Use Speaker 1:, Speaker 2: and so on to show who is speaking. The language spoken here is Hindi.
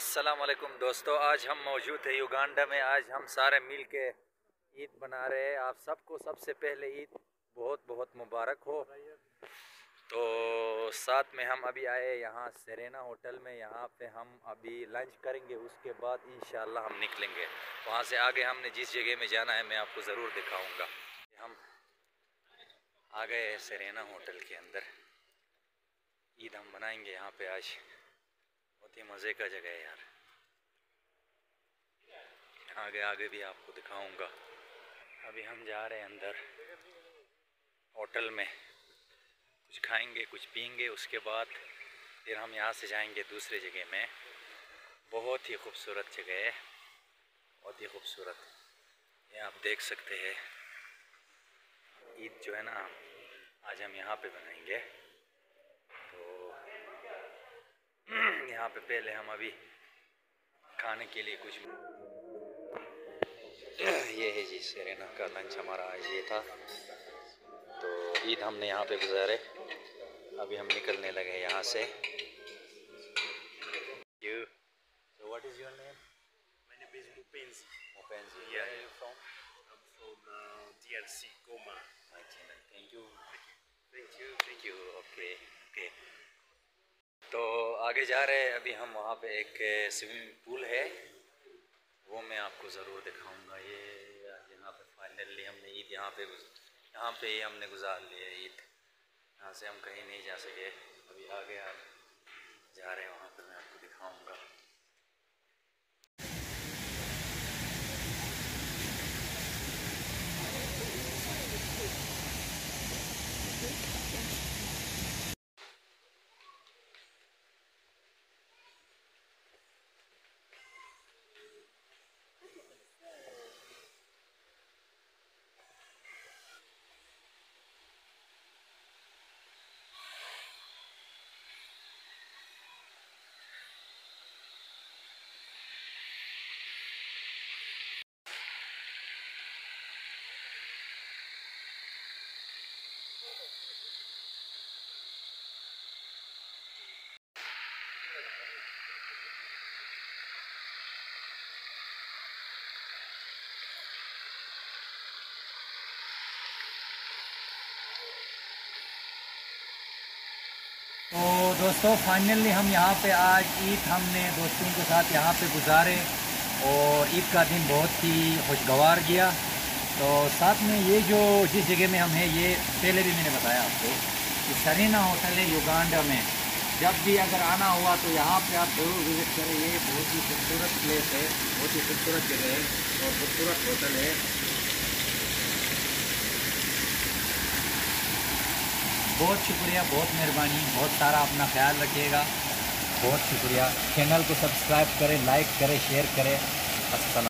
Speaker 1: अस्सलाम वालेकुम दोस्तों, आज हम मौजूद है युगांडा में। आज हम सारे मिल के ईद मना रहे हैं। आप सबको सबसे पहले ईद बहुत बहुत मुबारक हो। तो साथ में हम अभी आए यहाँ सेरेना होटल में। यहाँ पे हम अभी लंच करेंगे, उसके बाद इंशाल्लाह हम निकलेंगे। वहाँ से आगे हमने जिस जगह में जाना है मैं आपको ज़रूर दिखाऊंगा। हम आ गए हैं सेरेना होटल के अंदर। ईद हम मनाएंगे यहाँ पे आज। बहुत ही मज़े का जगह है यार। आगे आगे भी आपको दिखाऊंगा। अभी हम जा रहे हैं अंदर होटल में। कुछ खाएंगे, कुछ पीएंगे, उसके बाद फिर हम यहाँ से जाएंगे दूसरे जगह में। बहुत ही खूबसूरत जगह है, बहुत ही खूबसूरत। ये आप देख सकते हैं। ईद जो है ना, आज हम यहाँ पे बनाएंगे। तो यहाँ पे पहले हम अभी खाने के लिए कुछ, ये है जी सेरेना का लंच हमारा आज ये था। तो ईद हमने यहाँ पे गुजारे। अभी हम निकलने लगे यहाँ से। You. So what is your name?
Speaker 2: My name is Mupenzi.
Speaker 1: Mupenzi.
Speaker 2: Yeah.
Speaker 1: Where are you from?
Speaker 2: I'm from DRC, Goma.
Speaker 1: Thank you. Thank you. Okay. Okay. तो आगे जा रहे हैं। अभी हम वहाँ पे एक स्विमिंग पूल है, वो मैं आपको ज़रूर दिखाऊंगा। ये यहाँ पे फाइनली हमने ईद यहाँ पे ही हमने गुजार लिया ईद। यहाँ से हम कहीं नहीं जा सके। अभी आगे आप जा रहे हैं, वहाँ पे मैं आपको दिखाऊंगा। तो दोस्तों फाइनली हम यहाँ पे आज ईद हमने दोस्तों के साथ यहाँ पे गुजारे और ईद का दिन बहुत ही खुशगवार गया। तो साथ में ये जो जिस जगह में हम हैं, ये पहले भी मैंने बताया आपको कि सेरेना होटल है युगांडा में। जब भी अगर आना हुआ तो यहाँ पे आप ज़रूर विज़िट करें। ये बहुत ही खूबसूरत प्लेस है, बहुत ही खूबसूरत जगह है और खूबसूरत होटल है। बहुत शुक्रिया, बहुत मेहरबानी, बहुत सारा अपना ख्याल रखिएगा। बहुत शुक्रिया। चैनल को सब्सक्राइब करें, लाइक करें, शेयर करें। अस्सलाम।